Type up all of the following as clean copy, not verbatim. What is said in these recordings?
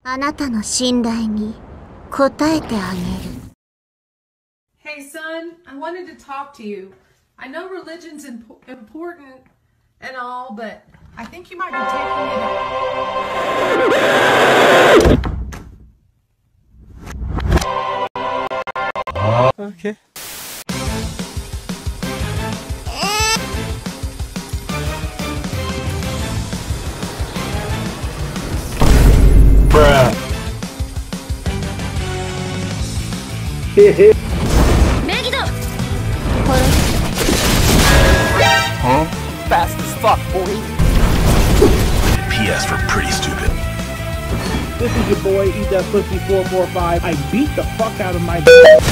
あなたの信頼に応えてあげる。 Hey son, I wanted to talk to you. I know religion's important and all, but I think you might be taking it up. Okay. Bruh. Huh? Fast as fuck, boy. PS for pretty stupid. This is your boy, Eat That Pussy 445. I beat the fuck out of my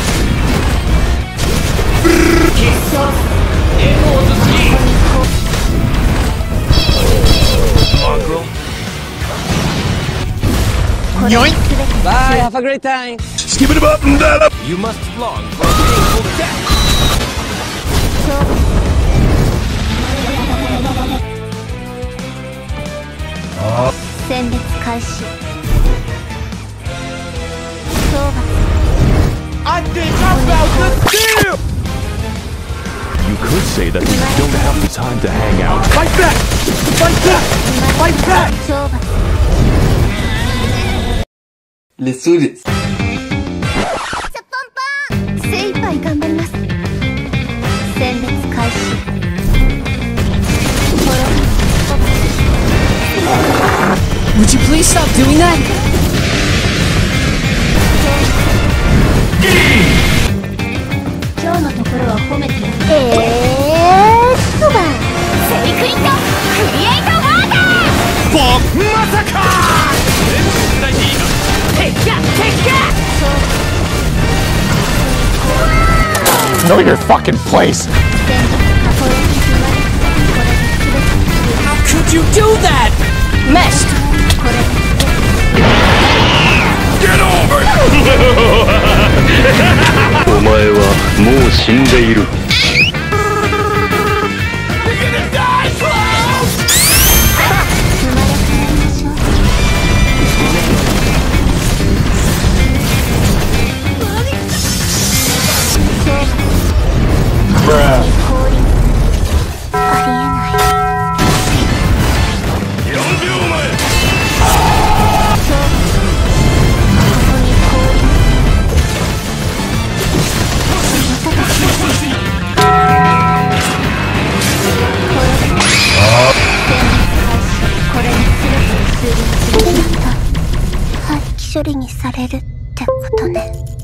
Mongrel. Yoink! Bye, have a great time. Skip it up and down up. You must long for a painful death. I think I'm about to steal! You could say that we don't have the time to hang out. Fight back! Fight back! Fight back! Let's do this. Would you please stop doing that? Know your fucking place! How could you do that? Meshed! Get over it! お前はもう死んでいる。 処理にされるってことね。